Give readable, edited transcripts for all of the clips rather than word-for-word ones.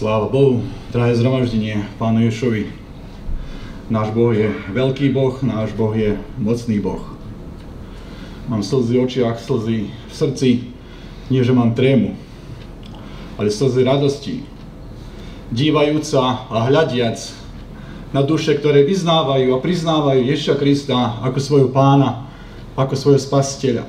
Sláva Bohu, drahé zhromaždenie, Pánu Ježišovi. Náš Boh je veľký Boh, náš Boh je mocný Boh. Mám slzy v očiach, slzy v srdci, nie že mám trému, ale slzy radosti. Dívajúca a hľadiac na duše, ktoré vyznávajú a priznávajú Ježiša Krista ako svojho Pána, ako svojho Spasiteľa.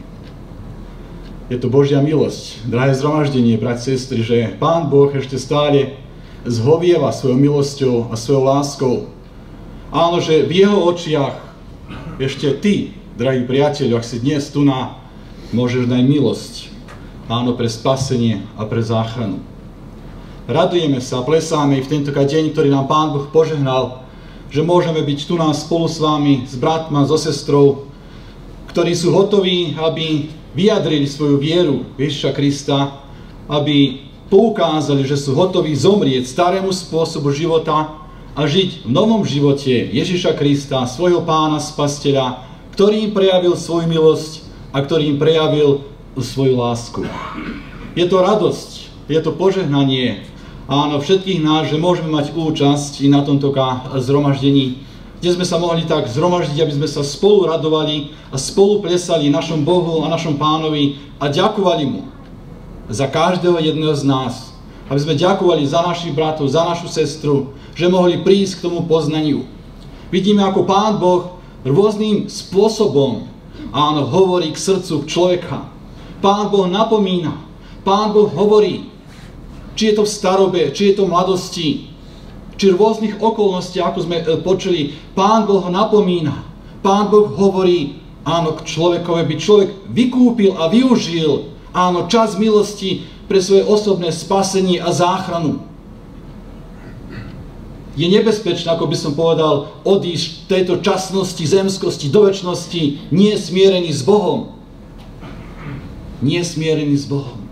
Je to Božia milosť, drahé zhromaždenie, bratia a sestry, že Pán Boh ešte stále zhovieva svojou milosťou a svojou láskou. Áno, že v jeho očiach ešte ty, drahý priateľ, ak si dnes tu môžeš dať milosť, áno, pre spasenie a pre záchranu. Radujeme sa, plesáme v tento deň, ktorý nám Pán Boh požehnal, že môžeme byť tu spolu s vami, s bratmi, so sestrou, ktorí sú hotoví, aby vyjadrili svoju vieru Ježiša Krista, aby poukázali, že sú hotoví zomrieť starému spôsobu života a žiť v novom živote Ježiša Krista, svojho Pána, Spasiteľa, ktorý im prejavil svoju milosť a ktorý im prejavil svoju lásku. Je to radosť, je to požehnanie, áno, všetkých nás, že môžeme mať účasť i na tomto zhromaždení, kde sme sa mohli tak zhromaždiť, aby sme sa spolu radovali a spolu plesali našom Bohu a našom Pánovi a ďakovali mu za každého jedného z nás. Aby sme ďakovali za našich bratov, za našu sestru, že mohli prísť k tomu poznaniu. Vidíme, ako Pán Boh rôznym spôsobom, áno, hovorí k srdcu človeka. Pán Boh napomína, Pán Boh hovorí, či je to v starobe, či je to v mladosti, či v rôznych okolnostiach, ako sme počuli, Pán Boh ho napomína. Pán Boh hovorí, áno, k človekovi, by človek vykúpil a využil, áno, čas milosti pre svoje osobné spasenie a záchranu. Je nebezpečné, ako by som povedal, odísť tejto časnosti, zemskosti, do večnosti, nie smierený s Bohom. Nie smierený s Bohom.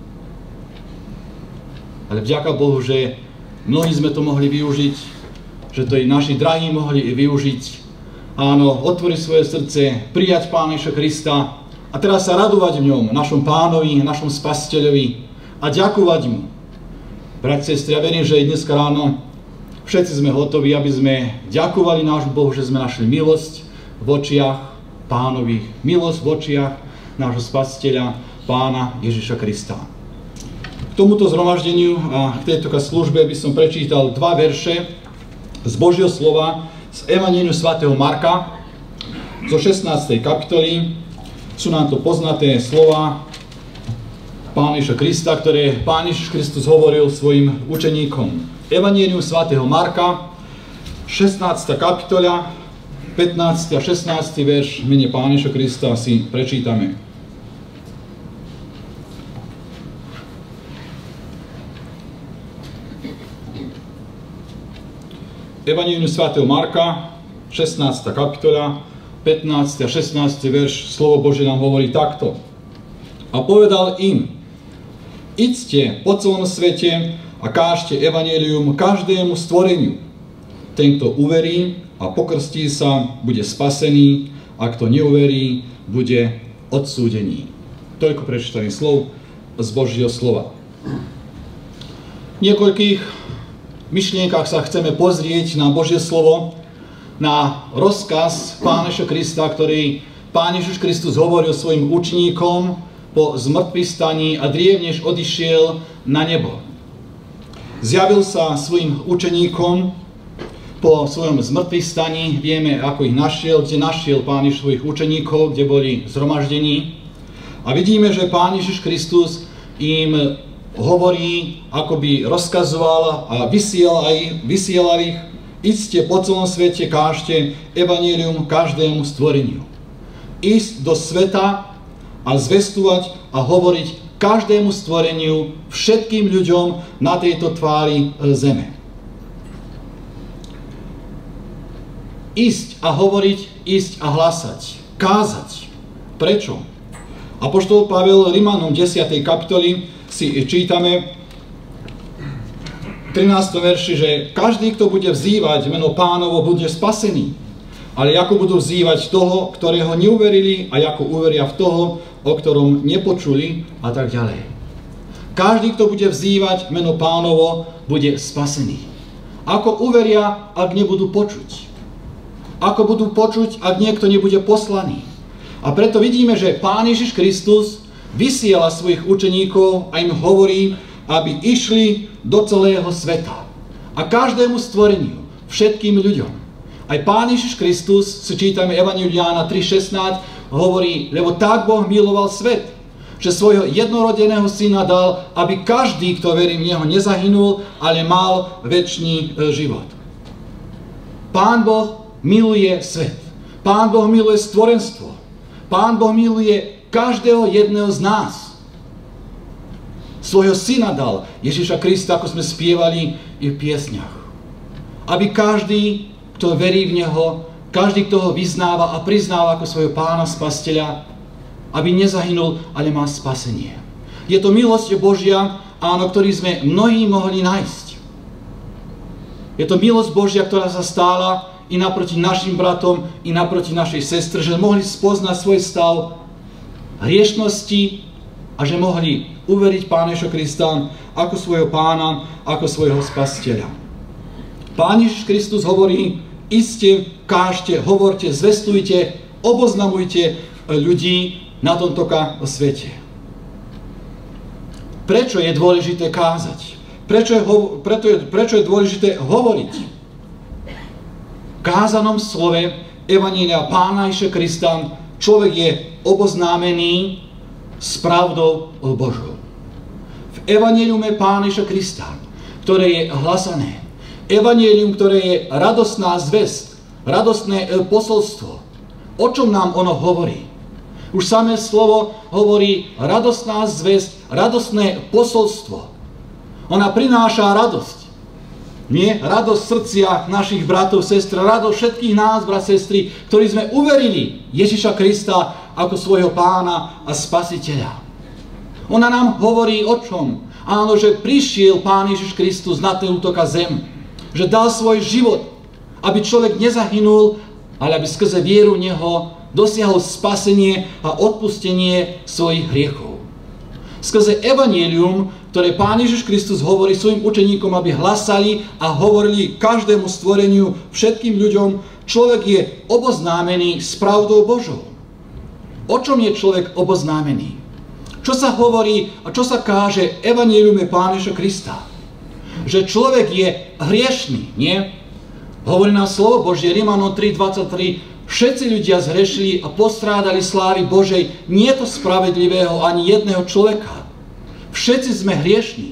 Ale vďaka Bohu, že mnohí sme to mohli využiť, že to i naši drahí mohli využiť. Áno, otvoriť svoje srdce, prijať Pána Ježiša Krista a teraz sa radovať v ňom, našom Pánovi, našom Spasiteľovi a ďakovať mu. Bratia, sestry, ja verím, že aj dneska ráno všetci sme hotoví, aby sme ďakovali nášmu Bohu, že sme našli milosť v očiach Pánových, milosť v očiach nášho Spasiteľa, Pána Ježiša Krista. K tomuto zhromaždeniu a k tejto službe by som prečítal dva verše z Božieho slova z Evanjeliu svätého Marka zo 16. kapitoly. Sú nám to poznaté slova Pána Ježiša Krista, ktoré Pán Ježiš Kristus hovoril svojim učeníkom. Evanjelium svätého Marka, 16. kapitola, 15. a 16. verš v mene Pána Ježiša Krista si prečítame. Evanjelium svätého Marka, 16. kapitola, 15. a 16. verš, slovo Božie nám hovorí takto. A povedal im, iďte po celom svete a kážte evanjelium každému stvoreniu. Ten, kto uverí a pokrstí sa, bude spasený, a kto neuverí, bude odsúdený. Toľko prečítaných slov z Božieho slova. Niekoľkých myšlienkach sa chceme pozrieť na Božie slovo, na rozkaz Pána Ježiša Krista, ktorý Pán Ježiš Kristus hovoril svojim učeníkom po zmŕtvychvstaní a drievnež odišiel na nebo. Zjavil sa svojim učeníkom po svojom zmŕtvychvstaní, vieme, ako ich našiel, kde našiel Pán Ježiš svojich učeníkov, kde boli zhromaždení. A vidíme, že Pán Ježiš Kristus im hovorí, akoby rozkazoval a vysielal ich, iďte po celom svete, kážte evanjelium každému stvoreniu. Ísť do sveta a zvestovať a hovoriť každému stvoreniu, všetkým ľuďom na tejto tvári zeme. Ísť a hovoriť, ísť a hlasať, kázať. Prečo? Apoštol Pavel Rimanom 10. kapitoly si čítame v 13. verši, že každý, kto bude vzývať meno Pánovo, bude spasený. Ale ako budú vzývať toho, ktorého neuverili, a ako uveria v toho, o ktorom nepočuli, a tak ďalej. Každý, kto bude vzývať meno Pánovo, bude spasený. Ako uveria, ak nebudú počuť? Ako budú počuť, ak niekto nebude poslaný? A preto vidíme, že Pán Ježiš Kristus vysiela svojich učeníkov a im hovorí, aby išli do celého sveta. A každému stvoreniu, všetkým ľuďom. Aj Pán Ježiš Kristus, si čítame Evangelium Jána 3.16, hovorí, lebo tak Boh miloval svet, že svojho jednorodeného syna dal, aby každý, kto verí v Neho, nezahynul, ale mal večný život. Pán Boh miluje svet. Pán Boh miluje stvorenstvo. Pán Boh miluje každého jedného z nás. Svojho syna dal, Ježiša Krista, ako sme spievali i v piesňach. Aby každý, kto verí v Neho, každý, kto ho vyznáva a priznáva ako svojho Pána Spasiteľa, aby nezahynul, ale má spasenie. Je to milosť Božia, áno, ktorý sme mnohí mohli nájsť. Je to milosť Božia, ktorá sa stála i naproti našim bratom, i naproti našej sestre, že mohli spoznať svoj stav hriešnosti a že mohli uveriť Pána Ježiša Krista ako svojho Pána, ako svojho Spasiteľa. Pán Ježiš Kristus hovorí, iste, kážte, hovorte, zvestujte, oboznamujte ľudí na tomto svete. Prečo je dôležité kázať? Prečo je dôležité hovoriť? V kázanom slove Evanjelia Pána Ježiša Krista človek je oboznámený s pravdou Božou. V Evanjeliume Pána Ježiša Krista, ktoré je hlasané, Evanjelium, ktoré je radostná zvesť, radostné posolstvo, o čom nám ono hovorí? Už samé slovo hovorí radostná zvesť, radostné posolstvo. Ona prináša radosť. Nie? Radosť v srdciach našich bratov, sestr, radosť všetkých nás, brat, sestry, ktorí sme uverili Ježiša Krista ako svojho Pána a Spasiteľa. Ona nám hovorí o čom? Áno, že prišiel Pán Ježiš Kristus na túto zem, že dal svoj život, aby človek nezahynul, ale aby skrze vieru v Neho dosiahol spasenie a odpustenie svojich hriechov. Skrze Evanjelium, ktoré Pán Ježiš Kristus hovorí svojim učeníkom, aby hlasali a hovorili každému stvoreniu, všetkým ľuďom, človek je oboznámený s pravdou Božou. O čom je človek oboznámený? Čo sa hovorí a čo sa káže Evanjeliume Pána Ježiša Krista? Že človek je hriešný, nie? Hovorí nám slovo Božie, Rimanom 3.23, všetci ľudia zhrešili a postrádali slávy Božej, nie to spravedlivého ani jedného človeka. Všetci sme hriešní.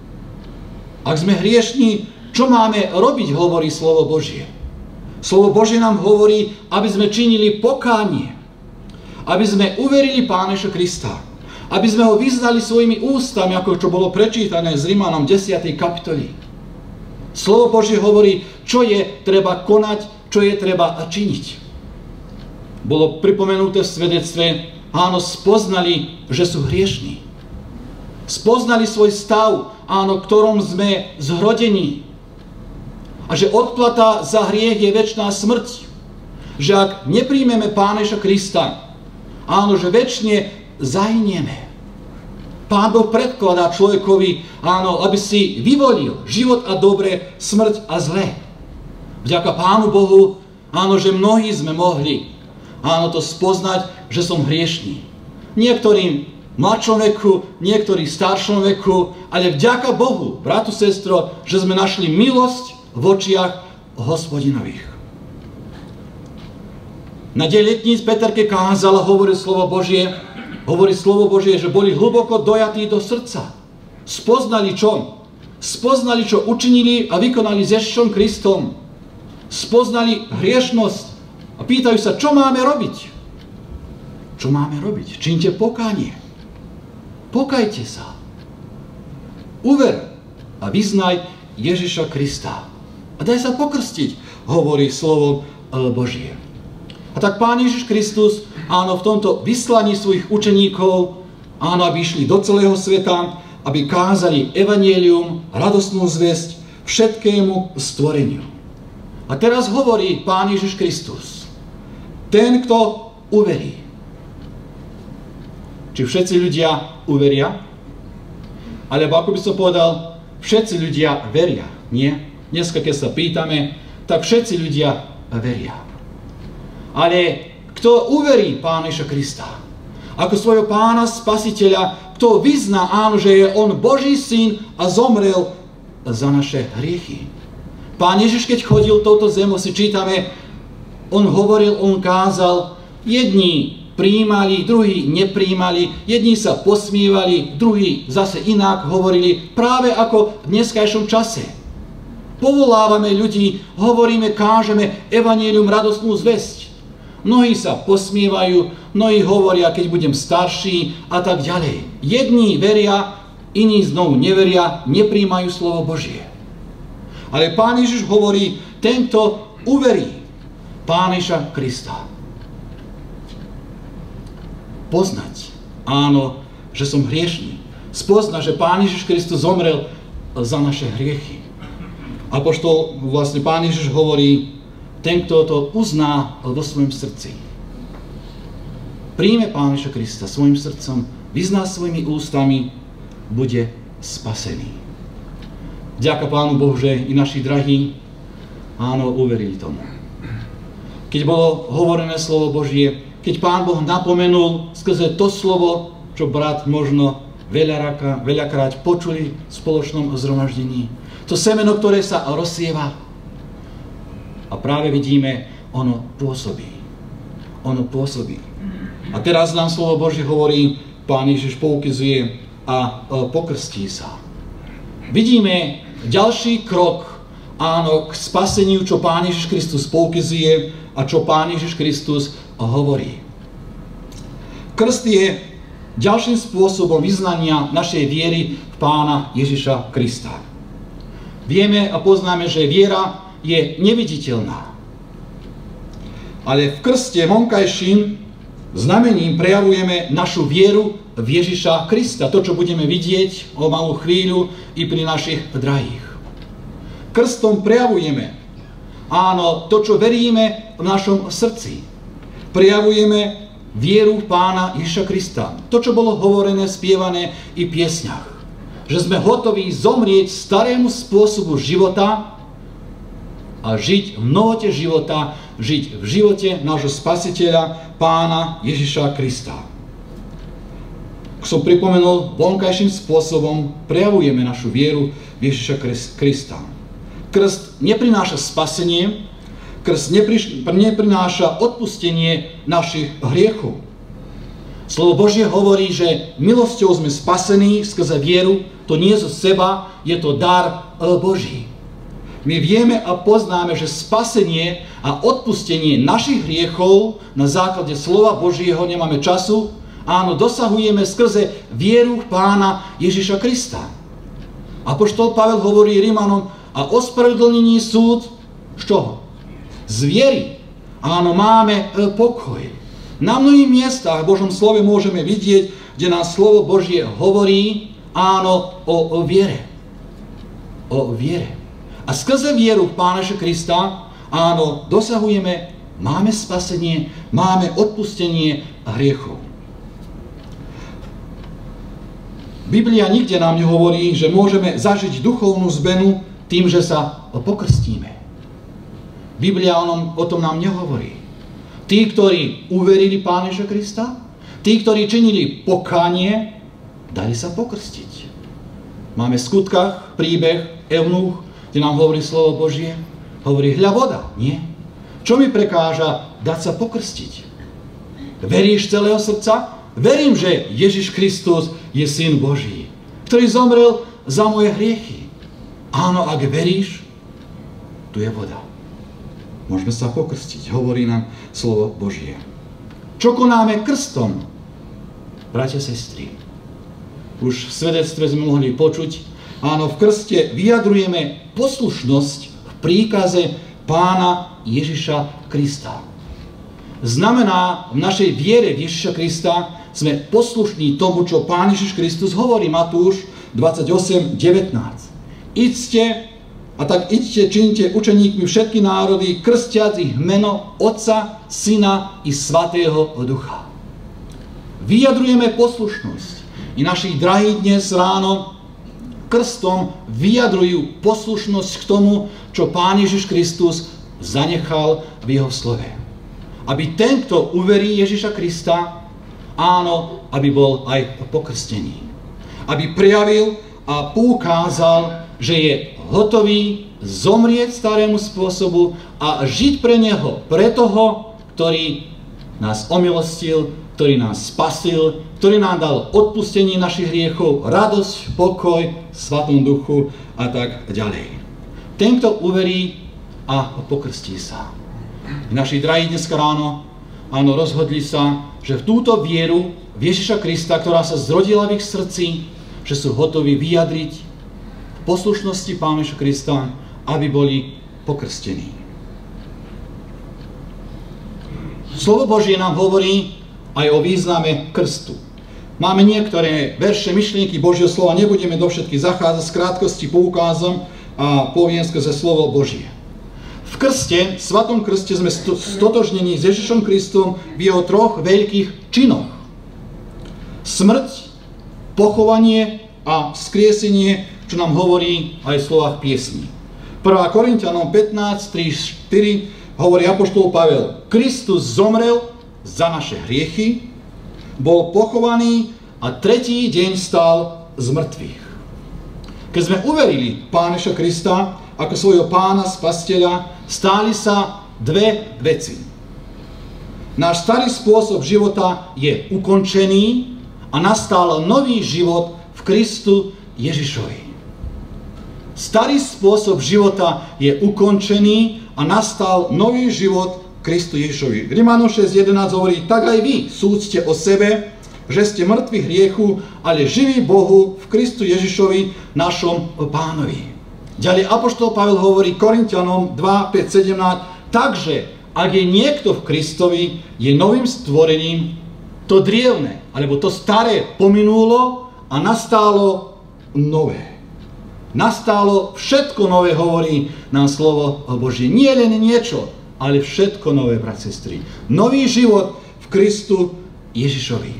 Ak sme hriešní, čo máme robiť, hovorí slovo Božie. Slovo Božie nám hovorí, aby sme činili pokánie, aby sme uverili Pána Ježiša Krista, aby sme ho vyznali svojimi ústami, ako čo bolo prečítané z Rimanom 10. kapitoli. Slovo Božie hovorí, čo je treba konať, čo je treba činiť. Bolo pripomenuté v svedectve, áno, spoznali, že sú hriešní. Spoznali svoj stav, áno, ktorom sme zhrodení. A že odplata za hriech je večná smrť. Že ak nepríjmeme Pána Ježiša Krista, áno, že večne zahynieme. Pán Boh predkladá človekovi, áno, aby si vyvolil život a dobre, smrť a zlé. Vďaka Pánu Bohu, áno, že mnohí sme mohli, áno, to spoznať, že som hriešný. Niektorým v mladšom veku, niektorí v staršom veku, ale vďaka Bohu, bratu, sestro, že sme našli milosť v očiach Hospodinových. Na deň letníc Peterke kázal a hovorí slovo Božie, že boli hlboko dojatí do srdca. Spoznali čo? Spoznali, čo učinili a vykonali s Ježišom Kristom. Spoznali hriešnosť a pýtajú sa, čo máme robiť? Čo máme robiť? Čiňte pokánie. Pokajte sa. Uver a vyznaj Ježiša Krista. A daj sa pokrstiť, hovorí slovo Božie. A tak Pán Ježiš Kristus, áno, v tomto vyslaní svojich učeníkov, áno, aby išli do celého sveta, aby kázali evanjelium, radostnú zvesť všetkému stvoreniu. A teraz hovorí Pán Ježiš Kristus, ten, kto uverí. Či všetci ľudia uveria? Alebo ako by som povedal, všetci ľudia veria, nie? Dneska, keď sa pýtame, tak všetci ľudia veria. Ale kto uverí Pána Ježiša Krista ako svojho Pána Spasiteľa, kto vyzná, áno, že je On Boží syn a zomrel za naše hriechy. Pán Ježiš, keď chodil touto zemou, si čítame, On hovoril, On kázal, jedni prijímali, druhí neprijímali, jedni sa posmievali, druhí zase inak hovorili, práve ako v dneskajšom čase. Povolávame ľudí, hovoríme, kážeme evanjelium, radostnú zvesť. Mnohí sa posmievajú, mnohí hovoria, keď budem starší a tak ďalej. Jedni veria, iní znovu neveria, neprijímajú slovo Božie. Ale Pán Ježiš hovorí, tento uverí Pána Ježiša Krista. Poznať, áno, že som hriešný. Spoznať, že Pán Ježiš Kristus zomrel za naše hriechy. Apoštol, vlastne Pán Ježiš hovorí, ten, kto to uzná vo svojom srdci, príjme Pána Ježiša Krista svojim srdcom, vyzná svojimi ústami, bude spasený. Ďaká Pánu Bohu, že i naši drahí, áno, uverili tomu. Keď bolo hovorené slovo Božie, keď Pán Boh napomenul skrze to slovo, čo brat možno veľakrát počuli v spoločnom zhromaždení, to semeno, ktoré sa rozsieva, a práve vidíme, ono pôsobí. Ono pôsobí. A teraz nám slovo Božie hovorí, Pán Ježiš poukazuje a pokrstí sa. Vidíme ďalší krok, áno, k spaseniu, čo Pán Ježiš Kristus poukazuje a čo Pán Ježiš Kristus hovorí. Krst je ďalším spôsobom vyznania našej viery v Pána Ježiša Krista. Vieme a poznáme, že viera je neviditeľná. Ale v krste vonkajším znamením prejavujeme našu vieru v Ježiša Krista. To, čo budeme vidieť o malú chvíľu i pri našich drahých. Krstom prejavujeme, áno, to, čo veríme v našom srdci. Prejavujeme vieru v Pána Ježiša Krista. To, čo bolo hovorené, spievané i v piesňach. Že sme hotoví zomrieť starému spôsobu života a žiť v novote života, žiť v živote nášho Spasiteľa, Pána Ježiša Krista. Ako som pripomenul, vonkajším spôsobom prejavujeme našu vieru v Ježiša Krista. Krst neprináša spasenie, krst neprináša odpustenie našich hriechov. Slovo Božie hovorí, že milosťou sme spasení skrze vieru, to nie zo seba, je to dar Boží. My vieme a poznáme, že spasenie a odpustenie našich hriechov na základe slova Božieho, nemáme času, áno, dosahujeme skrze vieru v Pána Ježiša Krista. Apoštol Pavel hovorí Rimanom, a ospravedlnení súd z čoho? Z viery. Áno, máme pokoj. Na mnohých miestach v Božom slove môžeme vidieť, kde nás slovo Božie hovorí, áno, o viere. O viere. A skrze vieru v Pána Ježiša Krista, áno, dosahujeme, máme spasenie, máme odpustenie hriechov. Biblia nikde nám nehovorí, že môžeme zažiť duchovnú zmenu tým, že sa pokrstíme. Biblia o tom nám nehovorí. Tí, ktorí uverili Pána Ježiša Krista, tí, ktorí činili pokánie, dali sa pokrstiť. Máme v skutkách príbeh Eunuch, kde nám hovorí slovo Božie, hovorí, hľa voda, nie? Čo mi prekáža dať sa pokrstiť? Veríš celého srdca? Verím, že Ježiš Kristus je Syn Boží, ktorý zomrel za moje hriechy. Áno, ak veríš, tu je voda. Môžeme sa pokrstiť, hovorí nám slovo Božie. Čo konáme krstom? Bratia, sestry, už v svedectve sme mohli počuť, áno, v krste vyjadrujeme poslušnosť v príkaze Pána Ježiša Krista. Znamená, v našej viere v Ježiša Krista sme poslušní tomu, čo Pán Ježiš Kristus hovorí, Matúš 28:19. Idte, činite učeníkmi všetky národy, krstiac ich meno Otca, Syna i Svätého Ducha. Vyjadrujeme poslušnosť. I našich drahých dnes ráno krstom vyjadrujú poslušnosť k tomu, čo Pán Ježiš Kristus zanechal v jeho slove. Aby ten, kto uverí Ježiša Krista, áno, aby bol aj pokrstený. Aby prejavil a poukázal, že je hotový zomrieť starému spôsobu a žiť pre neho, pre toho, ktorý nás omilostil, ktorý nás spasil, ktorý nám dal odpustenie našich hriechov, radosť, pokoj, Svatom Duchu a tak ďalej. Ten, kto uverí a pokrstí sa. Naši drahí dneska ráno, áno, rozhodli sa, že v túto vieru v Ježiša Krista, ktorá sa zrodila v ich srdci, že sú hotoví vyjadriť v poslušnosti Pána Ježiša Krista, aby boli pokrstení. Slovo Božie nám hovorí aj o význame krstu. Máme niektoré verše, myšlienky Božieho slova, nebudeme do všetkých zachádzať, z krátkosti poukázom a poviem skrze slovo Božie. V krste, svatom krste sme stotožnení s Ježišom Kristom v jeho troch veľkých činoch. Smrť, pochovanie a vzkriesenie, čo nám hovorí aj v slovách piesní. 1. Korinťanom 15:3-4 hovorí apoštol Pavel: Kristus zomrel za naše hriechy, bol pochovaný a tretí deň stal z mŕtvych. Keď sme uverili Pána Ježiša Krista ako svojho Pána Spasiteľa, stáli sa dve veci. Náš starý spôsob života je ukončený a nastal nový život v Kristu Ježišovi. Starý spôsob života je ukončený a nastal nový život Kristu Ježišovi. Rimanom 6:11 hovorí: tak aj vy súďte o sebe, že ste mŕtvi hriechu, ale živí Bohu v Kristu Ježišovi, našom Pánovi. Ďalej apoštol Pavel hovorí Korinťanom 2:5-17: takže ak je niekto v Kristovi, je novým stvorením, to drievne, alebo to staré pominulo a nastalo nové. Nastalo všetko nové, hovorí nám slovo Božie. Nie len niečo, ale všetko nové, brat, sestry. Nový život v Kristu Ježišovi.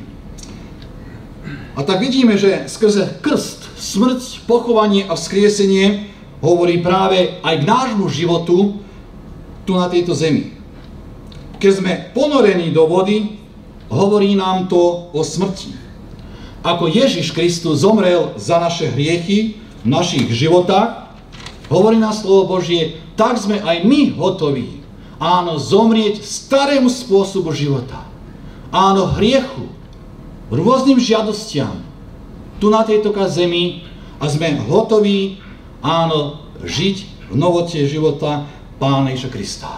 A tak vidíme, že skrze krst, smrť, pochovanie a vzkriesenie hovorí práve aj k nášmu životu tu na tejto zemi. Keď sme ponorení do vody, hovorí nám to o smrti. Ako Ježiš Kristus zomrel za naše hriechy v našich životách, hovorí nám slovo Božie, tak sme aj my hotoví, áno, zomrieť starému spôsobu života. Áno, hriechu, rôznym žiadostiam tu na tejto zemi a sme hotoví, áno, žiť v novote života Pána Ježiša Krista.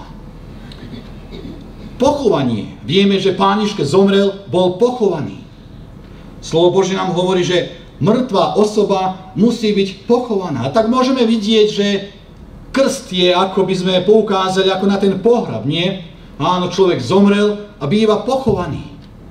Pochovanie. Vieme, že Pán Ježiš, keď zomrel, bol pochovaný. Slovo Božie nám hovorí, že mŕtva osoba musí byť pochovaná. A tak môžeme vidieť, že krst je, ako by sme poukázali, ako na ten pohrab, nie? Áno, človek zomrel a býva pochovaný.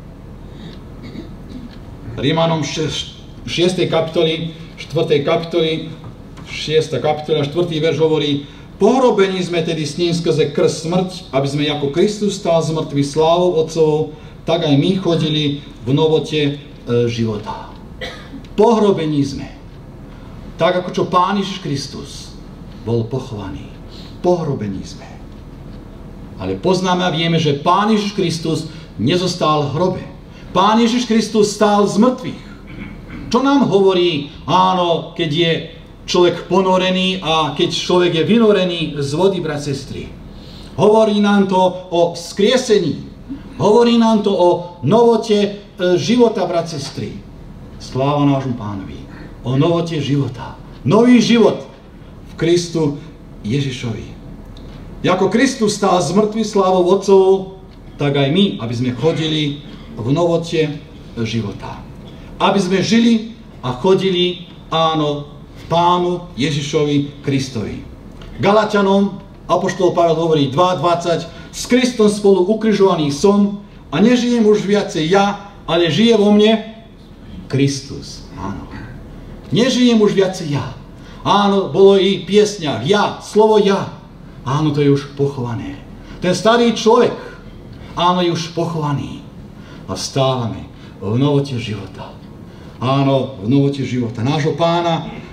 Rímanom 6. kapitoly, 4. kapitoly, 6. kapitola, 4. verš hovorí: pohrobení sme tedy s ním skrze krst smrť, aby sme ako Kristus stál z mŕtvych slávou Otcovou, tak aj my chodili v novote života. Pohrobení sme. Tak ako čo Pán Ježiš Kristus bol pochovaný. Pohrobení sme. Ale poznáme a vieme, že Pán Ježiš Kristus nezostal v hrobe. Pán Ježiš Kristus stál z mŕtvych. Čo nám hovorí, áno, keď je človek ponorený a keď človek je vynorený z vody, brat, sestry? Hovorí nám to o vzkriesení. Hovorí nám to o novote života, brat, sestry. Sláva nášmu Pánovi. O novote života. Nový život v Kristu Ježišovi. Ako Kristus stál z mŕtvych slávou Otcovou, tak aj my, aby sme chodili v novote života. Aby sme žili a chodili, áno, v Pánu Ježišovi Kristovi. Galatianom apoštol Pavel hovorí 2:20: s Kristom spolu ukrižovaný som a nežijem už viacej ja, ale žije vo mne Kristus. Áno. Nežijem už viacej ja. Áno, bolo i v piesňach ja, slovo ja. Áno, to je už pochované. Ten starý človek, áno, je už pochovaný. A vstávame v novote života. Áno, v novote života. Nášho Pána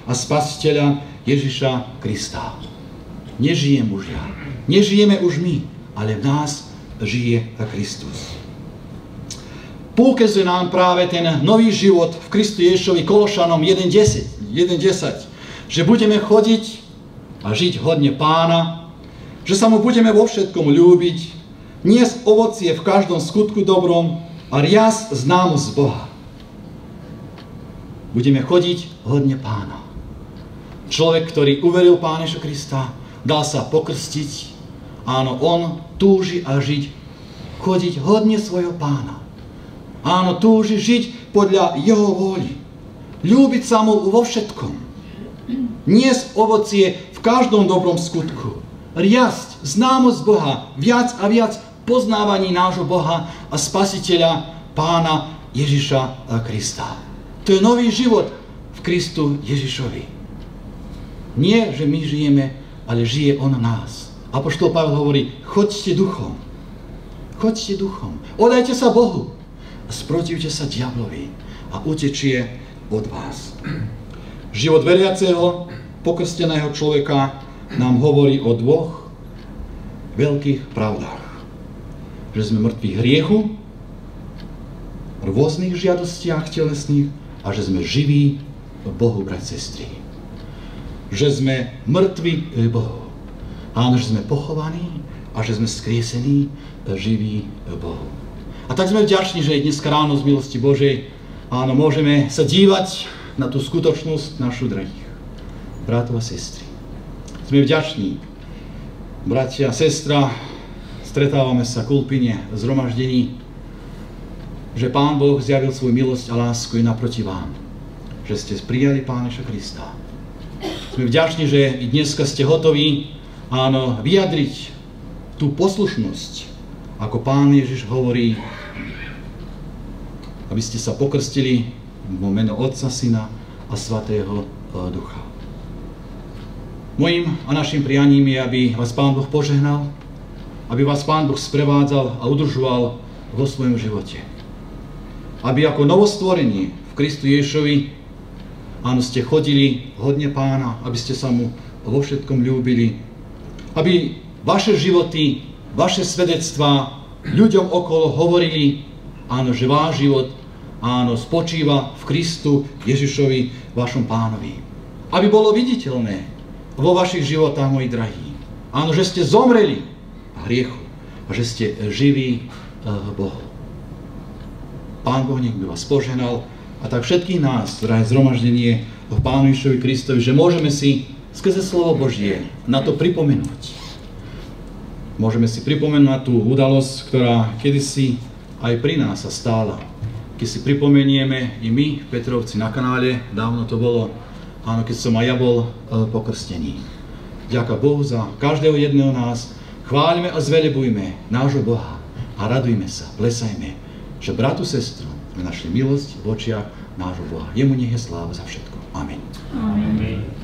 a Spasiteľa Ježiša Krista. Nežijem už ja, nežijeme už my, ale v nás žije Kristus. Poukazuje nám práve ten nový život v Kristu Ježišovi Kološanom 1.10, že budeme chodiť a žiť hodne Pána, že sa mu budeme vo všetkom ľúbiť, niesť ovocie v každom skutku dobrom a riasť známu z Boha. Budeme chodiť hodne Pána. Človek, ktorý uveril Pána Ježiša Krista, dal sa pokrstiť. Áno, on túži a chodiť hodne svojho Pána. Áno, túži žiť podľa jeho vôli. Ľúbiť sa mu vo všetkom. Niesť ovocie v každom dobrom skutku. Riasť známosť Boha, viac a viac poznávaní nášho Boha a Spasiteľa Pána Ježiša Krista. To je nový život v Kristu Ježišovi. Nie, že my žijeme, ale žije on nás. Apoštol Pavel hovorí, choďte duchom. Choďte duchom. Odajte sa Bohu a sprotivte sa diablovi a utečie od vás. Život veriaceho, pokrsteného človeka nám hovorí o dvoch veľkých pravdách. Že sme mŕtvi hriechu, rôznych žiadostiach telesných a že sme živí Bohu, brat, sestry. Že sme mŕtvi Bohu. Áno, že sme pochovaní a že sme skriesení živí Bohu. A tak sme vďační, že dneska ráno z milosti Božej, áno, môžeme sa dívať na tú skutočnosť našu drahých bratov a sestry. Sme vďační, bratia a sestra, stretávame sa k Ulpine zhromaždení, že Pán Boh zjavil svoju milosť a lásku i naproti vám. Že ste prijali Pána Ježiša Krista. Sme vďační, že i dneska ste hotoví, áno, vyjadriť tú poslušnosť, ako Pán Ježiš hovorí, aby ste sa pokrstili vo meno Otca, Syna a Svätého Ducha. Mojím a našim prianím je, aby vás Pán Boh požehnal, aby vás Pán Boh sprevádzal a udržoval vo svojom živote. Aby ako novostvorení v Kristu Ježišovi, áno, ste chodili hodne Pána, aby ste sa mu vo všetkom ľúbili, aby vaše životy, vaše svedectvá ľuďom okolo hovorili, áno, že váš život, áno, spočíva v Kristu Ježišovi, vašom Pánovi. Aby bolo viditeľné vo vašich životách, moji drahí, áno, že ste zomreli hriechu a že ste živí Bohu. Pán Boh nech by vás požehnal a tak všetkých nás, drahé zhromaždenie v Pánu Ježišovi Kristovi, že môžeme si skrze slovo Božie na to pripomenúť. Môžeme si pripomenúť na tú udalosť, ktorá kedysi aj pri nás sa stála. Keď si pripomenieme i my v Petrovci na kanále, dávno to bolo, áno, keď som aj ja bol pokrstený. Ďaká Bohu za každého jedného nás. Chváľme a zvelebujme nášho Boha a radujme sa, plesajme, že bratu, sestru sme našli milosť v očiach nášho Boha. Jemu nech je sláva za všetko. Amen. Amen.